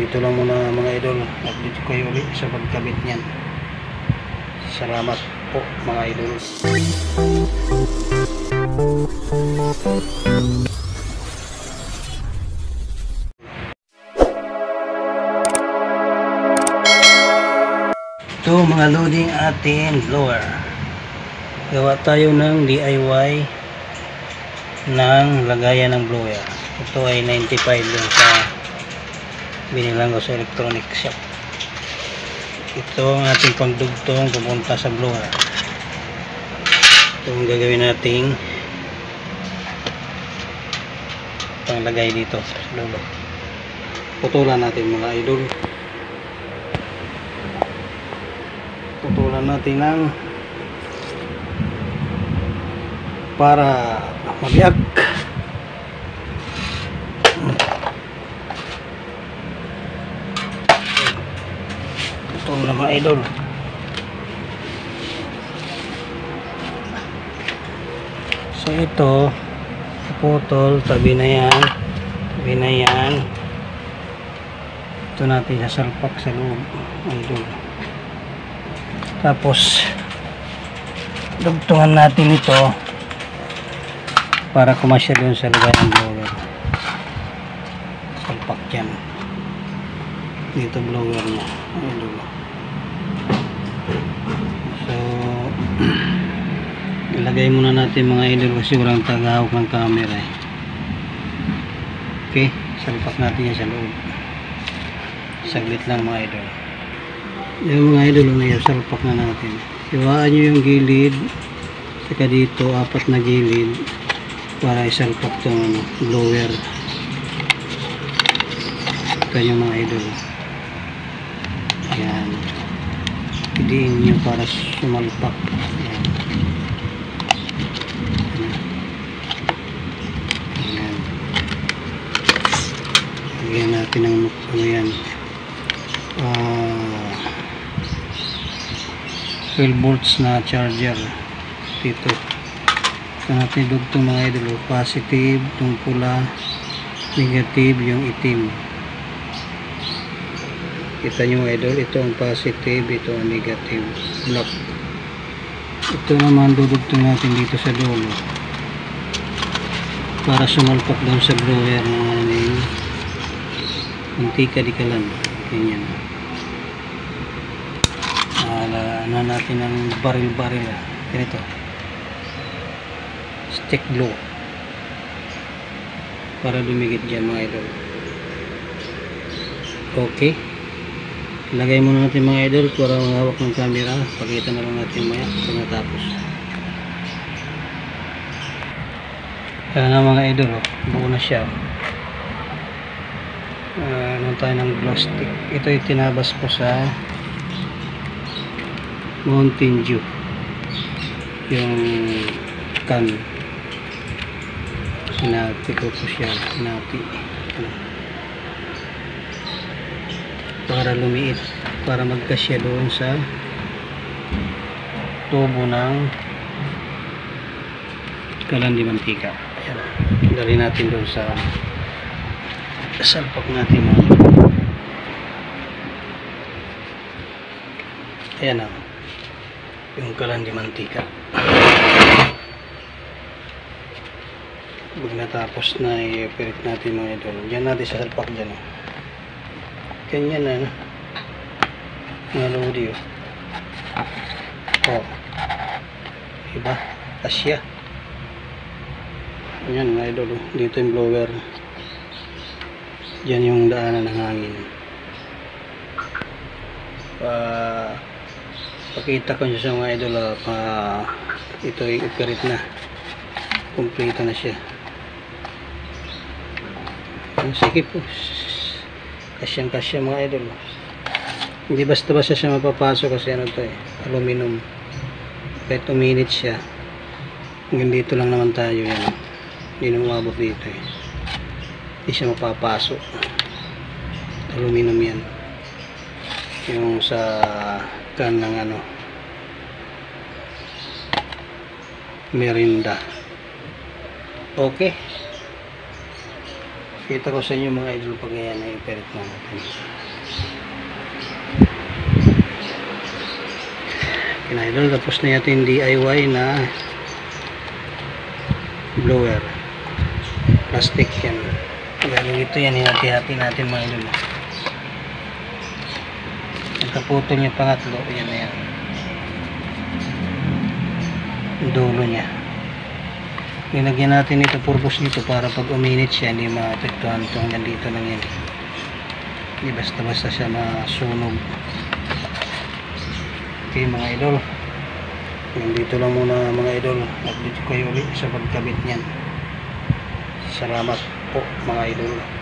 dito lang muna mga idol. Update ko kayo ulit sa pagkabit niyan. Salamat po mga idol. Ito mga loading ating blower. Gawa tayo ng DIY ng lagayan ng blower. Ito ay 95 yung sa binilang ko sa electronic shop. Ito ang ating pangdugtong pupunta sa blower. Ito ang gagawin nating panglagay dito sa loob. Putulan natin mga idol. Putulan natin ng para mabiyak. Putol na mga idol. So ito putol, tabi na yan, tabi na yan. Ito natin sasalpak sa loob idol. Tapos dugtungan natin ito para kumasya doon sa lagay ng blower. Salpak yan dito blower niya. So ilagay muna natin mga idol kasi walang tagahawak ng camera eh. Okay, salpak natin yan sa loob. Saglit lang mga idol. Yung mga idol na yung salpak na natin. Iwaan nyo yung gilid saka dito 4 na gilid para isalpak itong blower. Ito yung mga idol. Ayan. Idiin nyo para sumalpak. Ayan. Ayan. Lagyan natin ng ano yan. 12 volts na charger dito. Ito natin dugtong mga idol. Positive itong pula, negative yung itim. Kita nyo mga idol, ito ang positive, ito ang negative, black. Ito naman dudugtong natin dito sa dulo para sumalpak doon sa blower ng aning mantika di kalan. Ganyan. Ano natin ang baril-baril ganito, stick glue para dumigit dyan mga idol. Okay, ilagay muna natin mga idol para mahawak ng camera. Pakita na lang natin maya pag natapos. Ayan na mga idol, buo na siya. Ano tayo ng glow stick. Ito yung tinabas ko sa Mountain Dew yung can. Sinati ko po siya, sinati para lumiit, para magkasya doon sa tubo ng kalan di mantika. Ayan, dali natin doon sa salpak natin mga. Ayan na yung kalan di mantika. Pag natapos na i-operate natin mga idol, dyan natin sa salpak dyan. Ganyan na naludi diba? Asya. Ganyan mga idol. Dito yung blower. Dyan yung daanan ng hangin. Pakita ko siya sa mga idol. Ito ay operate na. Kompleto na siya. Sige po. Kasyang-kasya mga idol. Hindi basta-basta siya mapapasok kasi ano to aluminum. Kahit uminit siya. Hanggang dito lang naman tayo yan. Hindi na umabot dito Hindi siya mapapasok. Aluminum yan. Yung sa can ng Merinda. Okay. Kita ko sa inyo mga idol pag yan ay ipirit na natin. Okay idol, tapos na natin DIY na blower. Plastic yan. Galing ito yan, hinati-hati natin mga idol. Nagkaputol yung pangatlo, yan na yan. Dulo niya. Nilagyan natin ito, purpose nito para pag uminit siya hindi maapektuhan itong nandito lang yan. Hindi basta-basta siya masunog. Okay mga idol, nandito lang muna mga idol, update ko kayo ulit sa pagkabit niyan. Salamat po mga idol.